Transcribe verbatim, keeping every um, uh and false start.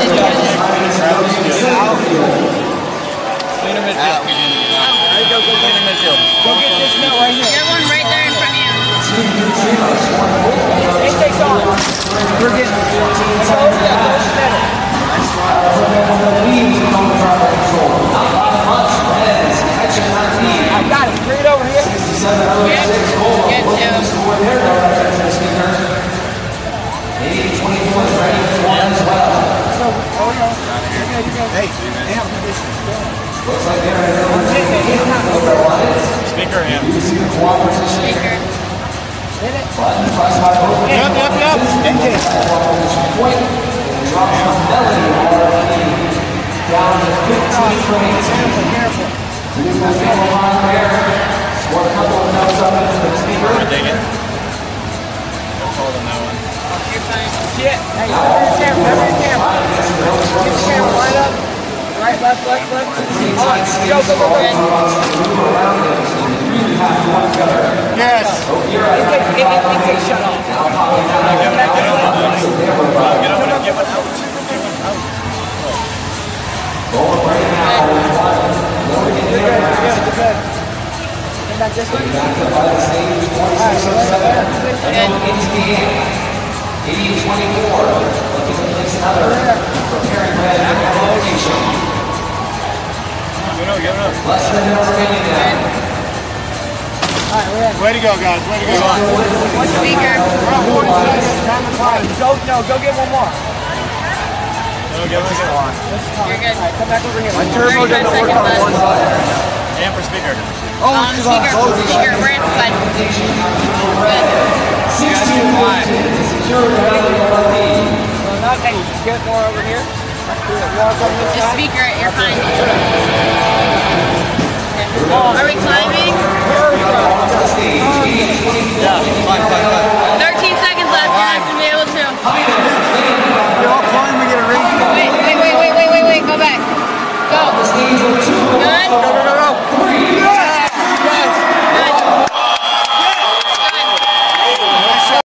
Clean a midfield. There you go, go clean a midfield. Go get this note right here. There's one right there in front of you. It takes on. We're getting it. Go over there, go over there. I got it. Bring it over here. Good. Good, too. eighty twenty-four is ready for one as well. Hey, damn. Looks like they're in over lines. Speaker, yeah. You see the Qual Speaker. button pressed by both. Yep, yep, yep. Point and drops the melody already down to fifteen frames. Here's the single line there. Score a couple of notes up into the speaker. Dig it. That's all on that one. You're fine. Shit. Hey, cover your camera, cover your camera. Get your camera line up. Right, left, left, left. On. Go, go, go, go. Yes. It takes, it, it, it takes shut off. Get over there, get one out. Get one out. Going right now. You're good, you're good, you're good. Come back this way. Back to by the stage, twenty-six oh seven. And into the end. eighty twenty-four. Looking to place another. Preparing red for the location. Get up, get up. Less than an remaining now. Alright, we're in. Way to go, guys. Way to go. One speaker. We're on forty seconds. Time to climb. Go, no, go get one more. No, get one more. You're good. Alright, come back over here. My turbo doesn't work on one side. And for speaker. Oh, um, speaker, speaker, we're inside. Good. sixteen fifteen. Secure the lead. So now, hey, get more over here. Just speaker it, you're fine. Are we climbing? Yeah, fine, fine.